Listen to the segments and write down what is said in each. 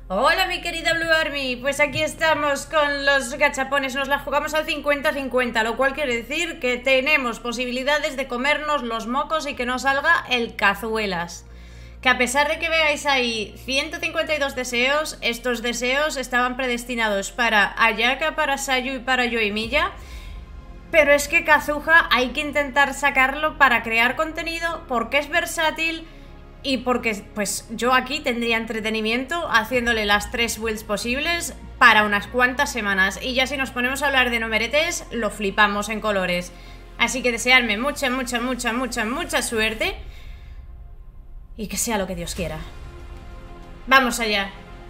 Hola mi querida Blue Army, pues aquí estamos con los gachapones, nos la jugamos al 50-50, lo cual quiere decir que tenemos posibilidades de comernos los mocos y que no salga el cazuelas. Que a pesar de que veáis ahí 152 deseos, estos deseos estaban predestinados para Ayaka, para Sayu y para Yoimiya. Pero es que Kazuha hay que intentar sacarlo para crear contenido porque es versátil y porque pues yo aquí tendría entretenimiento haciéndole las 3 builds posibles para unas cuantas semanas. Y ya si nos ponemos a hablar de numeretes, lo flipamos en colores. Así que desearme mucha suerte. Y que sea lo que Dios quiera. ¡Vamos allá!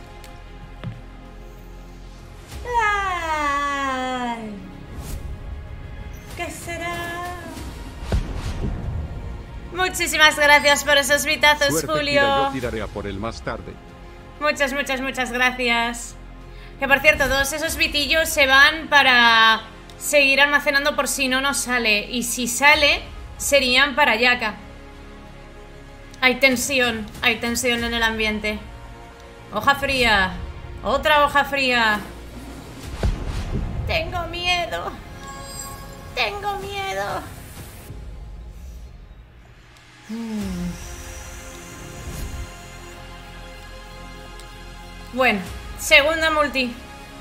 ¡Ay! ¿Qué será? Muchísimas gracias por esos vitazos, Suerte, Julio. yo tiraré a por él más tarde. Muchas gracias. Que por cierto, todos esos vitillos se van para seguir almacenando por si no nos sale. Y si sale, serían para Yaka. Hay tensión en el ambiente. Hoja fría. Otra hoja fría. Tengo miedo. Tengo miedo. Bueno, segunda multi.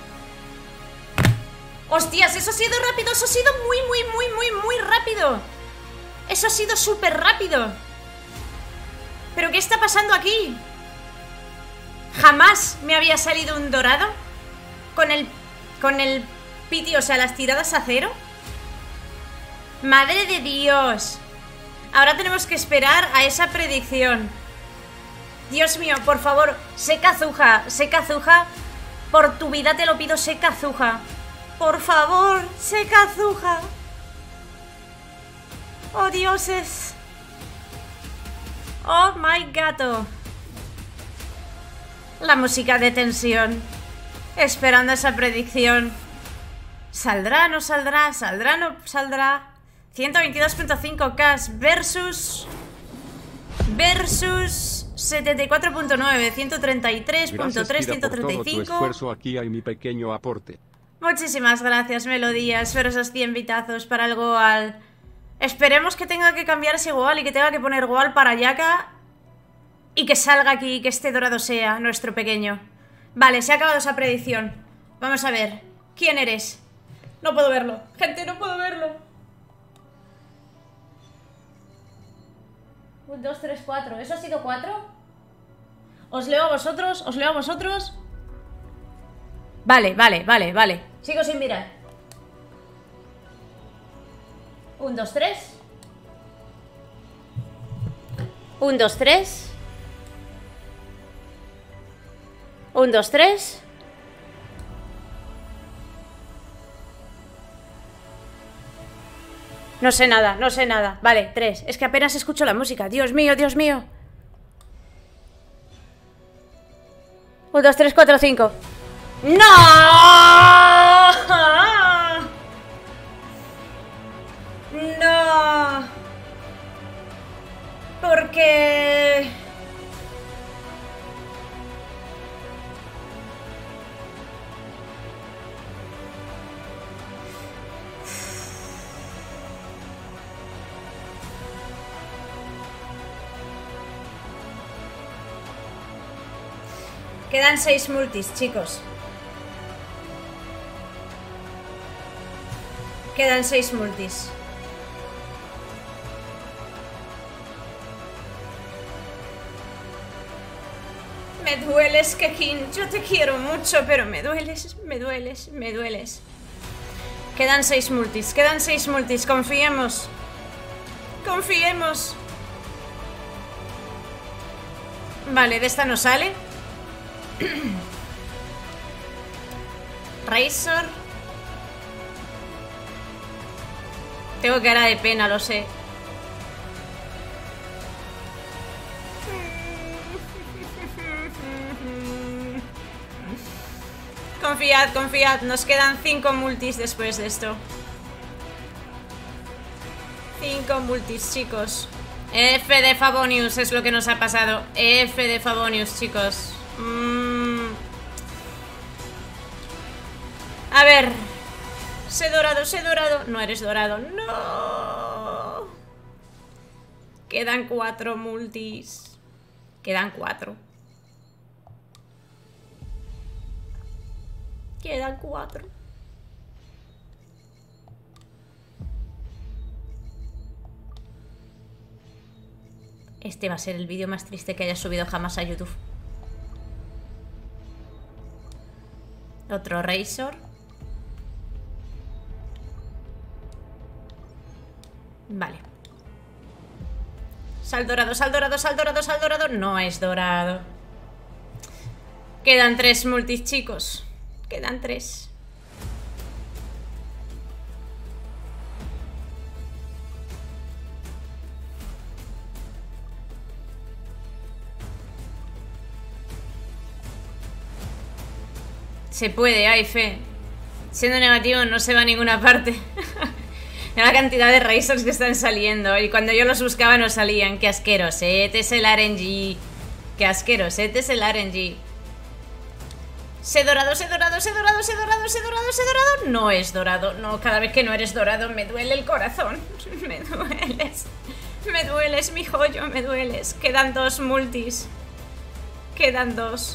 ¡Hostias! Eso ha sido rápido. Eso ha sido muy rápido. Eso ha sido súper rápido. ¿Pero qué está pasando aquí? Jamás me había salido un dorado con el piti, o sea, las tiradas a cero. ¡Madre de Dios! Ahora tenemos que esperar a esa predicción. Dios mío, por favor, sé Kazuha. Por tu vida te lo pido, sé Kazuha. Por favor, sé Kazuha. Oh, dioses. Oh, my gato. La música de tensión. Esperando esa predicción. ¿Saldrá, no saldrá? ¿Saldrá, no saldrá? 122.5k versus 74.9, 133.3, 135. Esfuerzo, aquí hay mi pequeño aporte. Muchísimas gracias, Melodías, por esos 100 vitazos para el Goal. Esperemos que tenga que cambiar ese Goal y que tenga que poner Goal para Yaka y que salga aquí y que este dorado sea nuestro pequeño. Vale, se ha acabado esa predicción. Vamos a ver. ¿Quién eres? No puedo verlo. Gente, no puedo verlo. 1, 2, 3, 4. ¿Eso ha sido 4? Os leo a vosotros, Vale. Sigo sin mirar. 1, 2, 3. 1, 2, 3. 1, 2, 3. No sé nada. Vale, 3. Es que apenas escucho la música. Dios mío. 1, 2, 3, 4, 5. ¡No! No. Porque... Quedan 6 multis, chicos. Quedan 6 multis. Me dueles, Kekin. Yo te quiero mucho, pero me dueles. Quedan 6 multis. Confiemos. Vale, de esta no sale. Razor. Tengo cara de pena, lo sé. Confiad. Nos quedan 5 multis después de esto. 5 multis, chicos. F de Favonius es lo que nos ha pasado. F de Favonius, chicos. A ver. Sé dorado, sé dorado. No eres dorado. No. Quedan 4 multis. Quedan 4. Quedan 4. Este va a ser el vídeo más triste que haya subido jamás a YouTube. Otro Razor. Vale. Sal dorado, sal dorado, sal dorado, sal dorado. No es dorado. Quedan 3 multis, chicos. Quedan 3. Se puede, hay fe. Siendo negativo no se va a ninguna parte. La cantidad de Razors que están saliendo. Y cuando yo los buscaba no salían. Qué asquerosete es el RNG. Qué asquerosete es el RNG. Sé dorado, sé dorado, sé dorado, sé dorado, sé dorado, sé dorado. No es dorado. No, cada vez que no eres dorado me duele el corazón. Me dueles. Me dueles, mi joyo, me dueles. Quedan 2 multis. Quedan 2.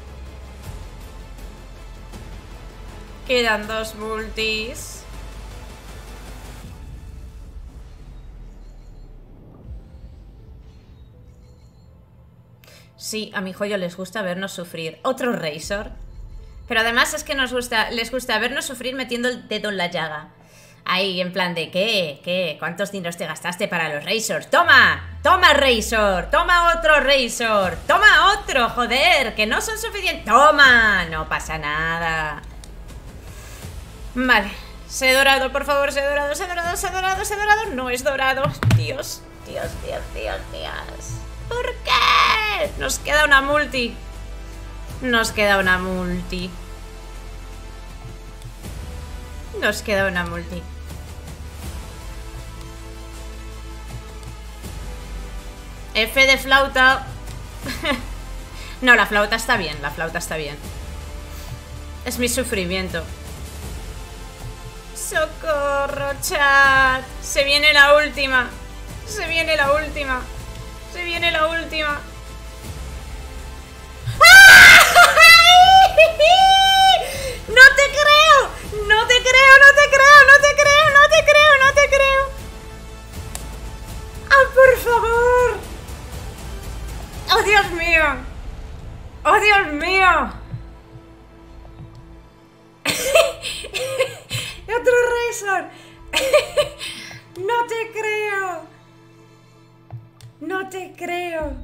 Quedan 2 multis. Sí, a mi joyo les gusta vernos sufrir. Otro Razor. Pero además es que les gusta vernos sufrir metiendo el dedo en la llaga. Ahí, en plan de, ¿qué? ¿Cuántos dineros te gastaste para los Razors? ¡Toma! ¡Toma, Razor! ¡Toma otro Razor! ¡Toma otro! ¡Joder! ¡Que no son suficientes! ¡Toma! No pasa nada. Vale. Sé dorado, por favor, sé dorado, sé dorado, sé dorado, sé dorado. No es dorado. Dios, Dios, Dios, Dios, Dios. ¿Por qué? Nos queda una multi. Nos queda una multi. Nos queda una multi. F de flauta. No, la flauta está bien, la flauta está bien. Es mi sufrimiento. ¡Socorro, chat! Se viene la última. Se viene la última. Se viene la última. ¡No te creo! ¡No te creo! ¡No te creo! ¡No te creo! ¡No te creo! ¡No te creo! ¡Ah, por favor! ¡Oh, Dios mío! ¡Oh, Dios mío! ¡Otro Razor! ¡No te creo! ¡No te creo!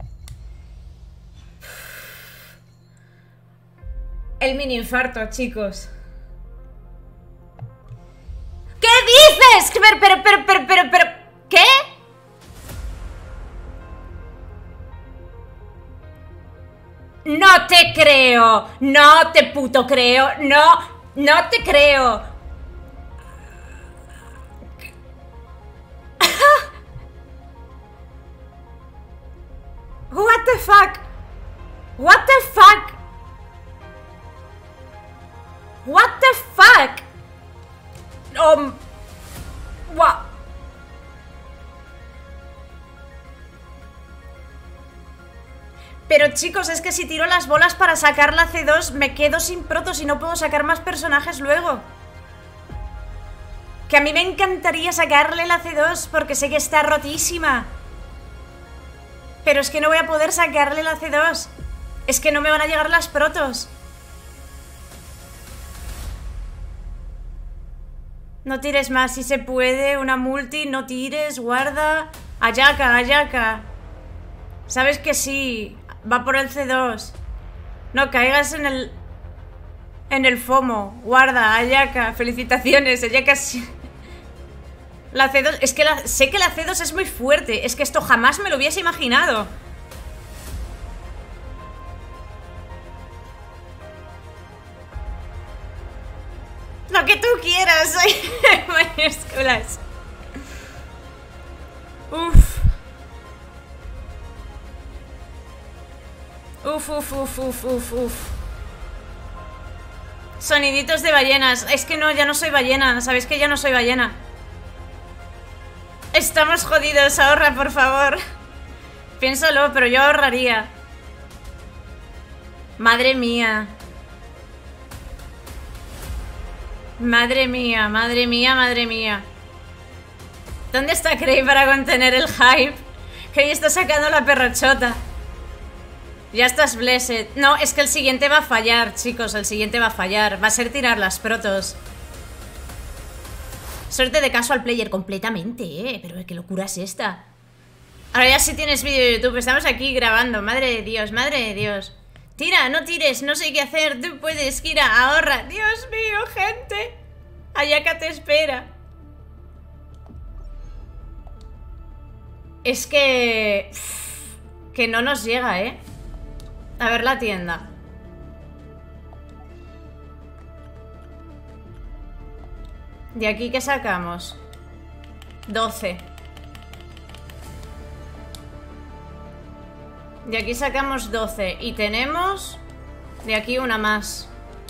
El mini infarto, chicos. ¿Qué dices? Pero, ¿qué? No te creo. No te puto creo. No te creo. What the fuck? What the fuck? What the fuck? What? Pero chicos, es que si tiro las bolas para sacar la C2 me quedo sin protos y no puedo sacar más personajes luego. Que a mí me encantaría sacarle la C2 porque sé que está rotísima. Pero es que no voy a poder sacarle la C2. Es que no me van a llegar las protos. No tires más, si se puede. Una multi, no tires, guarda. Ayaka, Ayaka. Sabes que sí. Va por el C2. No caigas en el FOMO. Guarda, Ayaka. Felicitaciones, Ayaka. La C2, es que sé que la C2 es muy fuerte. Es que esto jamás me lo hubiese imaginado. Lo que tú quieras. Mayúsculas. Uf. Uf. Soniditos de ballenas. Es que no, ya no soy ballena. ¿Sabéis que ya no soy ballena? Estamos jodidos, ahorra, por favor. Piénsalo, pero yo ahorraría. Madre mía. Madre mía, madre mía, madre mía. ¿Dónde está Cray para contener el hype? Cray está sacando la perrochota. Ya estás blessed. No, es que el siguiente va a fallar, chicos. El siguiente va a fallar. Va a ser tirar las protos. Suerte de casual player completamente, pero qué locura es esta. Ahora ya sí tienes vídeo de YouTube. Estamos aquí grabando. Madre de Dios, madre de Dios. Tira, no tires, no sé qué hacer. Tú puedes, Kira, ahorra. Dios mío, gente. Ayaka te espera. Es que no nos llega, A ver la tienda. ¿De aquí qué sacamos? 12. De aquí sacamos 12. Y tenemos de aquí una más.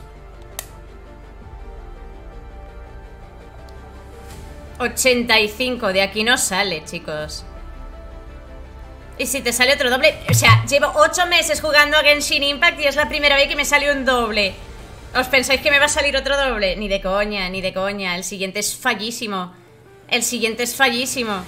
$85. De aquí no sale, chicos. Y si te sale otro doble... O sea, llevo 8 meses jugando a Genshin Impact y es la primera vez que me sale un doble. ¿Os pensáis que me va a salir otro doble? Ni de coña, ni de coña. El siguiente es fallísimo. El siguiente es fallísimo.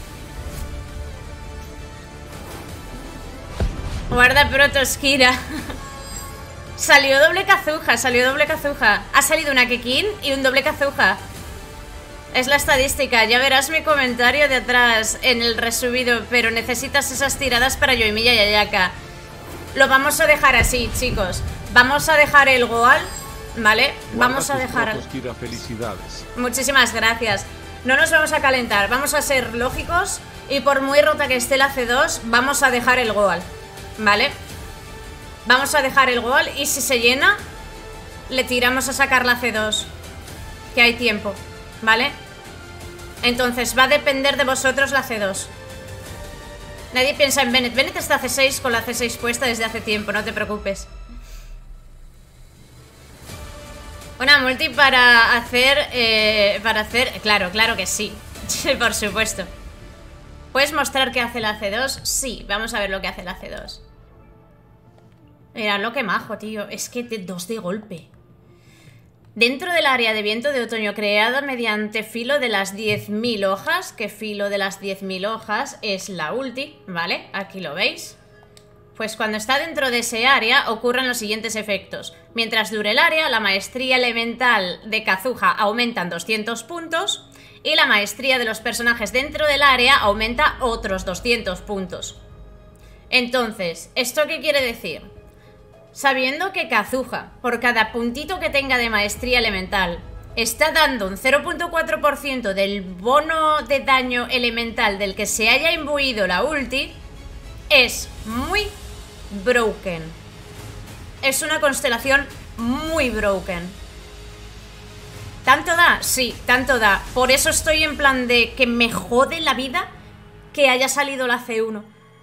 Guarda protos, Kira. Salió doble Kazuha, salió doble Kazuha. Ha salido una Kekin y un doble Kazuha. Es la estadística, ya verás mi comentario de atrás en el resubido, pero necesitas esas tiradas para Yoimiya y Ayaka. Lo vamos a dejar así, chicos. Vamos a dejar el Goal, ¿vale? Vamos a dejar... Kira, felicidades. Muchísimas gracias. No nos vamos a calentar, vamos a ser lógicos y por muy rota que esté la C2, vamos a dejar el Goal, ¿vale? Vamos a dejar el Goal y si se llena, le tiramos a sacar la C2, que hay tiempo, ¿vale? Entonces va a depender de vosotros la C2. Nadie piensa en Bennett. Bennett está C6 con la C6 puesta desde hace tiempo, no te preocupes. Una multi para hacer... Claro, claro que sí. Por supuesto. ¿Puedes mostrar qué hace la C2? Sí, vamos a ver lo que hace la C2. Mirad lo que majo, tío. Es que 2 de golpe. Dentro del área de viento de otoño creada mediante filo de las 10.000 hojas, que filo de las 10.000 hojas es la ulti, ¿vale? Aquí lo veis. Pues cuando está dentro de ese área ocurren los siguientes efectos. Mientras dure el área, la maestría elemental de Kazuha aumenta en 200 puntos y la maestría de los personajes dentro del área aumenta otros 200 puntos. Entonces, ¿esto qué quiere decir? Sabiendo que Kazuha, por cada puntito que tenga de maestría elemental, está dando un 0.4% del bono de daño elemental del que se haya imbuido la ulti, es muy broken. Es una constelación muy broken. ¿Tanto da? Sí, tanto da. Por eso estoy en plan de que me jode la vida que haya salido la C1.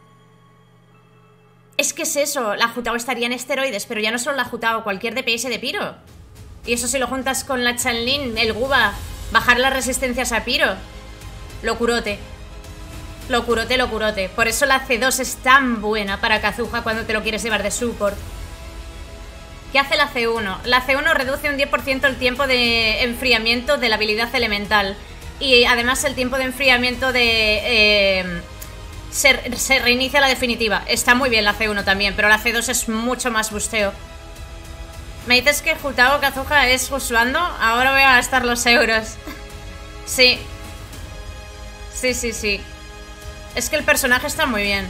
Es que es eso, la Jutao estaría en esteroides, pero ya no solo la Jutao, cualquier DPS de Piro. Y eso si lo juntas con la Chanlin, el Guba, bajar las resistencias a Piro. Locurote. Locurote, locurote. Por eso la C2 es tan buena para Kazuha cuando te lo quieres llevar de support. ¿Qué hace la C1? La C1 reduce un 10% el tiempo de enfriamiento de la habilidad elemental. Y además el tiempo de enfriamiento de... Se reinicia la definitiva. Está muy bien la C1 también, pero la C2 es mucho más busteo. ¿Me dices que Jutao Kazuha es Jusuando? Ahora voy a gastar los euros. Sí. Sí, sí, sí. Es que el personaje está muy bien.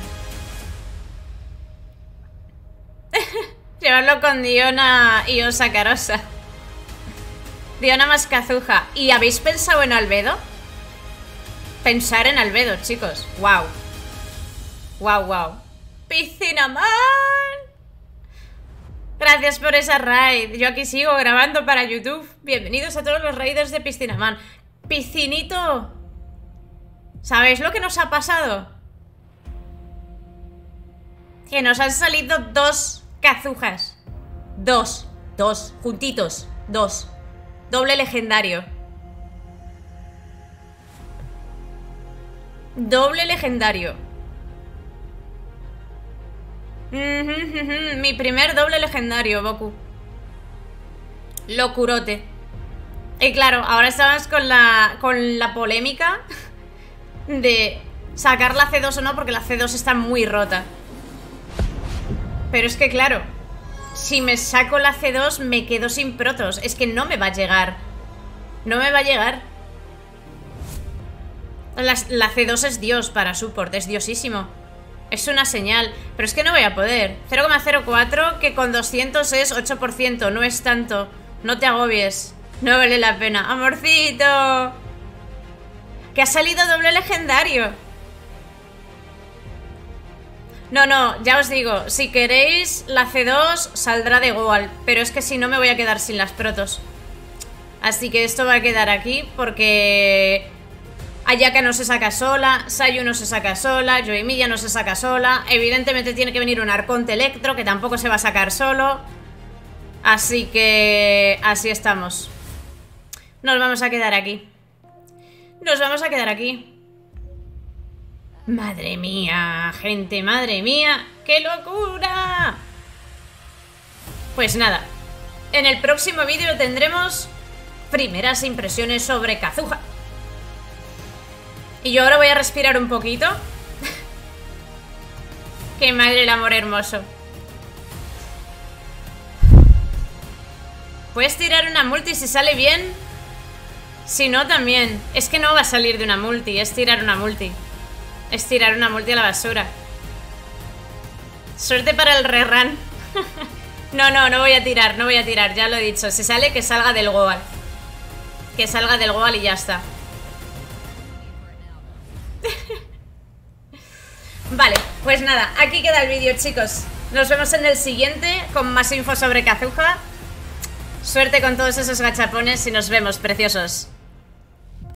Llevarlo con Diona y Osakarosa. Diona más Kazuha. ¿Y habéis pensado en Albedo? Pensar en Albedo, chicos. Wow. Wow, wow. Piscinaman. Gracias por esa raid. Yo aquí sigo grabando para YouTube. Bienvenidos a todos los raiders de Piscinaman. Piscinito. ¿Sabéis lo que nos ha pasado? Que nos han salido 2 Kazuhas. Dos juntitos. 2. Doble legendario. Doble legendario. Mi primer doble legendario, Boku. Locurote. Y claro, ahora estamos con la polémica de sacar la C2 o no, porque la C2 está muy rota. Pero es que claro, si me saco la C2 me quedo sin protos. Es que no me va a llegar. No me va a llegar. La C2 es Dios para support, es diosísimo. Es una señal, pero es que no voy a poder. 0,04 que con 200 es 8%, no es tanto. No te agobies, no vale la pena. Amorcito, que ha salido doble legendario. No, ya os digo, si queréis la C2 saldrá de Goal, pero es que si no me voy a quedar sin las protos. Así que esto va a quedar aquí porque Ayaka no se saca sola, Sayu no se saca sola, Yoimiya no se saca sola. Evidentemente tiene que venir un Arconte Electro, que tampoco se va a sacar solo. Así que así estamos. Nos vamos a quedar aquí. Nos vamos a quedar aquí. Madre mía, gente, madre mía. ¡Qué locura! Pues nada, en el próximo vídeo tendremos primeras impresiones sobre Kazuha. Y yo ahora voy a respirar un poquito. ¡Qué madre el amor hermoso! Puedes tirar una multi si sale bien. Si no, también. Es que no va a salir de una multi, es tirar una multi. Es tirar una multi a la basura. Suerte para el rerun. No voy a tirar, no voy a tirar, ya lo he dicho. Si sale, que salga del Goal. Que salga del Goal y ya está. Vale, pues nada, aquí queda el vídeo, chicos. Nos vemos en el siguiente con más info sobre Kazuha. Suerte con todos esos gachapones y nos vemos, preciosos.